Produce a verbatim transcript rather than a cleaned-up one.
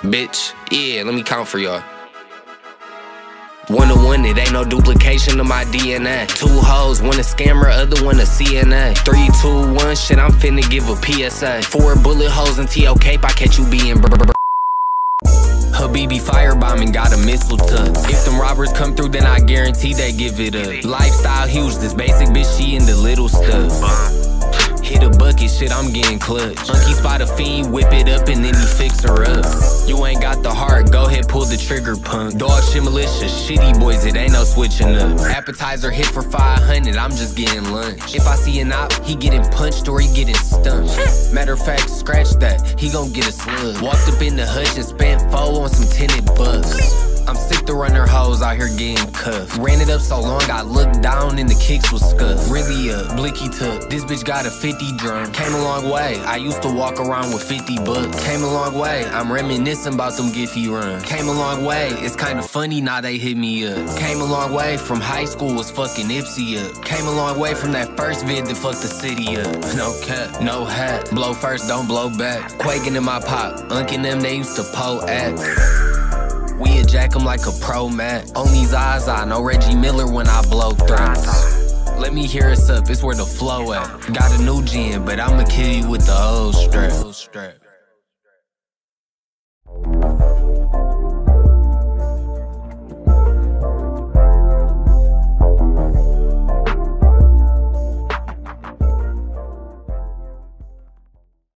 Bitch, yeah, let me count for y'all. One to one, it ain't no duplication of my D N A. Two hoes, one a scammer, other one a C N A. Three, two, one, shit, I'm finna give a P S A. Four bullet holes in T O Cape, I catch you being brr brr brr. Habibi firebombing, got a missile tuck. If them robbers come through, then I guarantee they give it up. Lifestyle huge, this basic bitch, she into little stuff. Hit a bucket, shit, I'm getting clutch. Unky spot a fiend, whip it up, and then he fix her up. You ain't got the heart, go ahead, pull the trigger, punk. Dog shit militia, shitty boys, it ain't no switching up. Appetizer hit for five hundred, I'm just getting lunch. If I see an op, he getting punched or he getting stumped. Matter of fact, scratch that, he gon' get a slug. Walked up in the hutch and spent four on some tinted bucks. I'm sick to runner hoes out here getting cuffed. Ran it up so long, I looked down and the kicks was scuffed. Really up, blicky took. This bitch got a fifty drum. Came a long way, I used to walk around with fifty bucks. Came a long way, I'm reminiscing about them Giphy runs. Came a long way, it's kinda funny now they hit me up. Came a long way from high school, was fucking Ipsy up. Came a long way from that first vid that fucked the city up. No cap, no hat. Blow first, don't blow back. Quaking in my pop, unking them, they used to po act. We eject them like a pro mat. On these eyes, I know Reggie Miller when I blow throats. Let me hear us up, it's where the flow at. Got a new gen, but I'ma kill you with the old strap.